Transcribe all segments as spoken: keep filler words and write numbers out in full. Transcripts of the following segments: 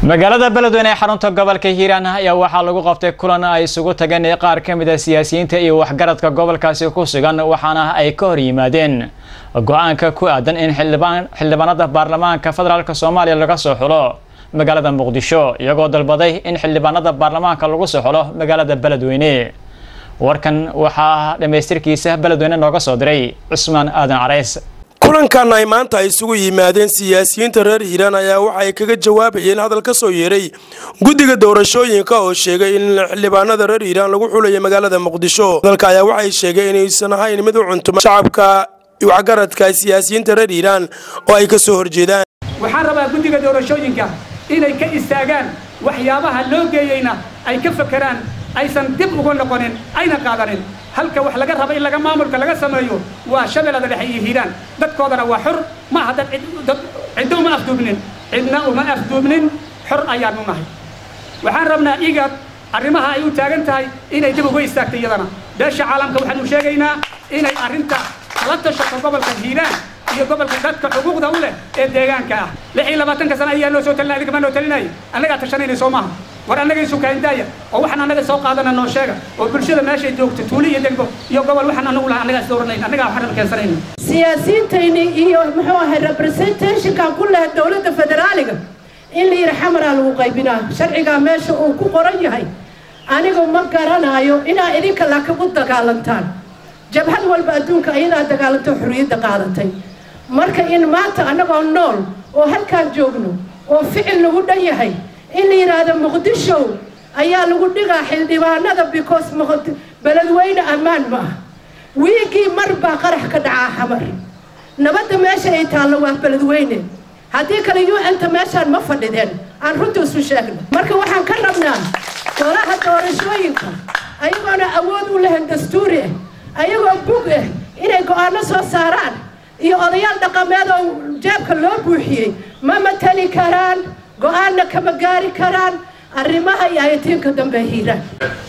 magaalada Beledweyne ee xarunta gobolka Hiiraan ayaa waxa lagu qabtay kulan ay isugu tageen qaar ka mid ah siyaasiyiinta iyo waxgaradka gobolkaasi ku sugan waxaana ay ka hor yimaadeen go'aanka ku aadan in xildhibaan xildhibaanada baarlamaanka federaalka Soomaaliya laga soo xulo magaalada Muqdisho iyagoo dalbaday in xildhibaanada baarlamaanka lagu soo xulo magaalada Beledweyne warkan waxa dhameystirkiisa Beledweyne nooga soo diray Cusmaan Aadan Carays kulankan ay maanta isugu yimaadeen siyaasiyiinta reer Hiiraan ayaa waxa ay kaga jawaabayeen hadal ka soo yeeray guddiga doorashooyinka oo sheegay in xildhibaanada reer Hiiraan lagu xulayo magaalada Muqdisho dalka ayaa waxa ay sheegay in aysan ahayn mid u cunto shacabka iyo waxgaradka siyaasiyiinta reer Hiiraan oo ay ka soo horjeedaan waxaan rabaa guddiga doorashooyinka inay ka istaagaan waxyaabaha loo geeyayna ay ka fakaraan aysan dib uga noqonin ayna qaadanin halka wax laga rabo in laga maamulka laga sameeyo waa shabeelada dhexe iyo Hiiraan dadkoodana waa xur ma hada dad cidoo ma afduubnin cidna uma afduubnin xur ayaanu nahay waxaan rabnaa iga arrimaha ay u taagan tahay inay dib uga istaagto iyadana beesha caalamka waxaan u sheegaynaa inay arrinta kala tashato gobolka Hiiraan iyo gobolka dadka xuquuqda u leh ee deegaanka ah lix iyo labaatan ka sano ayaa loo soo talinay idinka ma noo talinay annaga tashanayna Soomaha war annaga isu kaandaaya oo waxaan annaga soo qaadana noo sheega oo bulshada meesha joogto tuuli iyo degbo iyo gobol waxaan annagu laha annaga isdooranay annaga waxaan keensanayna siyaasiyiintayni iyo muxuu ahay representation ka kuleh dawladda federaaliga in la yiraahdo lagu qaybinaa sharciga meesha uu ku qoran yahay anigu ma garanayo inaa idinka la ka dagaalantaan jabhad walba adduunka ayada dagaalanto xuriyada qaadatay marka in maanta anagoo nool oo halkaan joogno oo ficil lagu dhan yahay in la yiraahdo Muqdisho ayaa lagu dhigaa xildhibaanada because Beledweyne amaan ma wiigi marba qarax ka dhacaa xamar nabadda meesha ay taalo waa Beledweyne hadii kale uu inta meeshaan ma fadhideen aan runtii isu sheegno marka waxaan ka rabnaa golaha doorashooyinka ayagoona awood u leh dastuuri ayagoo bug ah inay go'aano soo saaraan iyo odayaal dhaqameed oo jeebka loo buuxiyay ma matali karaan go'aano kama gaari karaan arrimaha iyo aytiinka dambe Hiiraan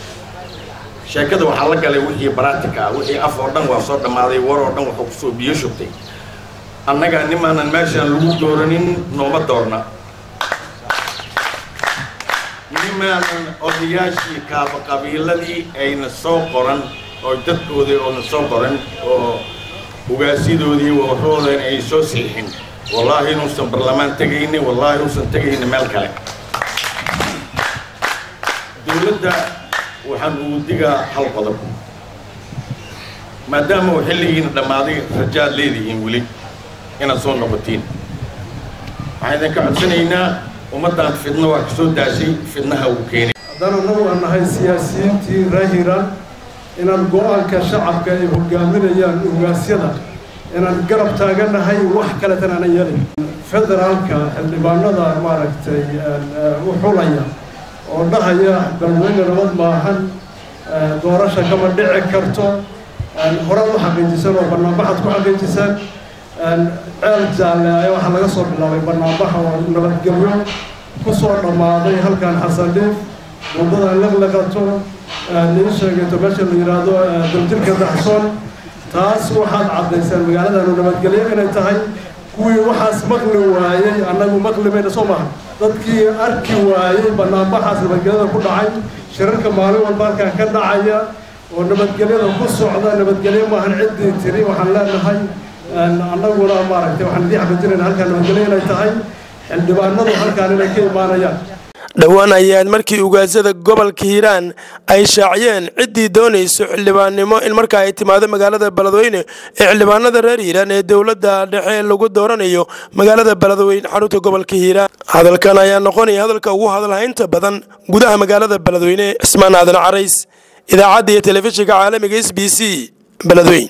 sheekada waxa la galay wixii baraatika wixii af oo dhan waa soo dhamaaday war oo dhan wuxuu ku soo biyo shubtay annaga nimaanan meeshaan lagu dooranin nooma doorna nimaanan odayaashii kaaba qabiiladii ayna soo qoran oo dadkooda oo soo qoran oo ugaasidoodii waxoodan ay soo siixin wallahi nuusan barlamaan tagaynay wallahi nuusan tagaynay meel kale dawladda waxaan ugu digaa hal qodob maadaama uu xilligiina dhammaaday rajaad leedihiin weli inaad soo noqotiin waxaan idinka codsanaynaa ummaddan fidna waa ka soo daashay fidnaha uu keenay haddana nagu aan nahay siyaasiyiintii reer Hiiraan inaan go'aanka shacabka ay hogaaminayaan ugaasyada inaan garab taaganahay wax kale tan aan yeelin federaalka xildhibaanada maaragtay u xulaya oo dhahaya Beledweyne nabad maahan doorasho kama dhici karto hore u xaqiijisan oo barnaamijka ku xaqiijisan ceel jaalle ayaa waxa laga soo bilaabay barnaamijka oo nabadgelyo ku soo dhamaaday halkan Xasan Dhiif wadada laqlaqato nin sheegay meesha la yiraahdo daljirka daxsoon taas waxaad cadaysaan magaalada nabadgelyo inay tahay kuwii waxaas maqli waayay annagu maqlimayna Soomaha dadkii arki waayay barnaamijkaas nabadgelyada ku dhacay shirarka maalin walba halkan ka dhacaya oo nabadgelyada ku socda nabadgelyo ma ahan cidii tiri waxaan leenahay annaguna maaragtay waxaan idin xaqiijinaynaa halkan nabadgelyo inay tahay xildhibaanadu halkan inay ka imaanayaan dhawaan ayaan markii ugaasada gobolka Hiiraan ay shaaciyeen cidii doonayso xildhibaannimo in marka ay timaado magaalada Beledweyne ee xildhibaanada reer Hiiraan ee dawladda dhexe lagu dooranayo magaalada Beledweyne xarunta gobolka Hiiraan hadalkan ayaa noqonaya hadalka ugu hadalhaynta badan gudaha magaalada Beledweyne Cusmaan Aadan Carays idaacadda iyo telefishinka caalamiga S B C Beledweyne.